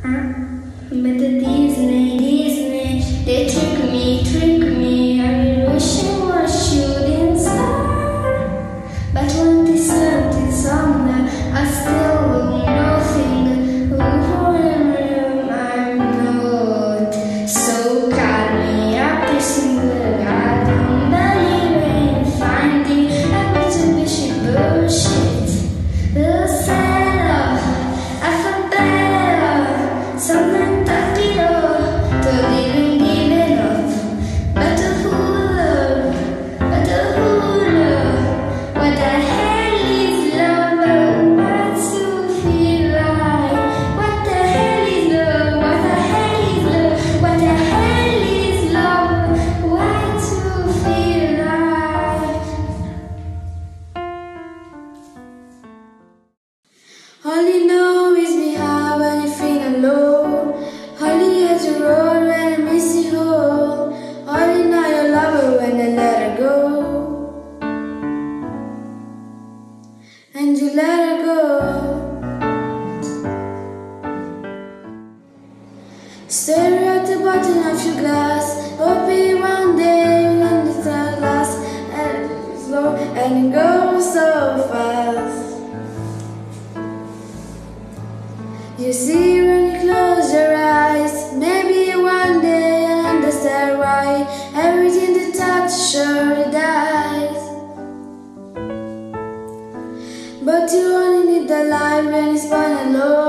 But the Disney, they trick me. I wish I was shooting star. But when they sent it somewhere, I still know nothing. Who I'm not. So cut me up this single. I don't believe in finding a Mitsubishi bullshit. The seller, I feel better. Something that didn't give it up. But the hula, what the hell is love? What's to feel like? What the hell is love? What the hell is love? What the hell is love? What's to feel like? All you know is me high when you're feeling low. All you hit the road when I miss you home. All you know you love her when I let her go. And you let her go. Stare at the bottom of your glass. Hoping one day you'll understand last. And it's slow and it goes so fast. You see when you close your eyes, maybe one day you'll understand why everything that touch surely dies. But you only need the light when it's fun and low.